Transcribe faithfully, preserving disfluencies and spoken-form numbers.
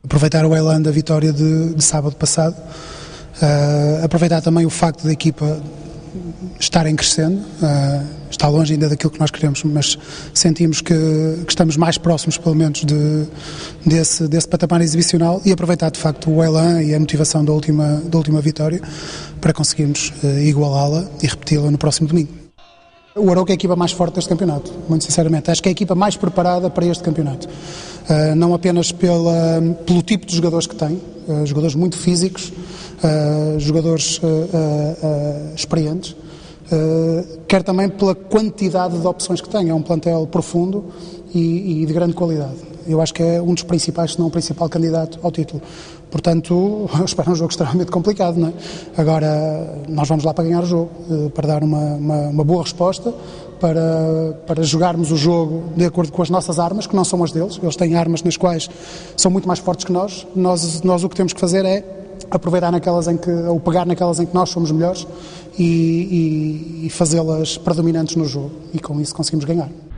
Aproveitar o elan da vitória de, de sábado passado, uh, aproveitar também o facto da equipa estar em crescendo, uh, está longe ainda daquilo que nós queremos, mas sentimos que, que estamos mais próximos, pelo menos, de, desse, desse patamar exibicional, e aproveitar de facto o elan e a motivação da última, da última vitória para conseguirmos uh, igualá-la e repeti-la no próximo domingo. O Arouca é a equipa mais forte deste campeonato, muito sinceramente. Acho que é a equipa mais preparada para este campeonato. Uh, não apenas pela, pelo tipo de jogadores que tem, uh, jogadores muito físicos, uh, jogadores uh, uh, uh, experientes, uh, quer também pela quantidade de opções que tem. É um plantel profundo e, e de grande qualidade. Eu acho que é um dos principais, se não o principal candidato ao título. Portanto, eu espero um jogo extremamente complicado, não é? Agora, nós vamos lá para ganhar o jogo, para dar uma, uma, uma boa resposta, para, para jogarmos o jogo de acordo com as nossas armas, que não são as deles. Eles têm armas nas quais são muito mais fortes que nós. Nós, nós o que temos que fazer é aproveitar naquelas em que, ou pegar naquelas em que nós somos melhores e, e, e fazê-las predominantes no jogo. E com isso conseguimos ganhar.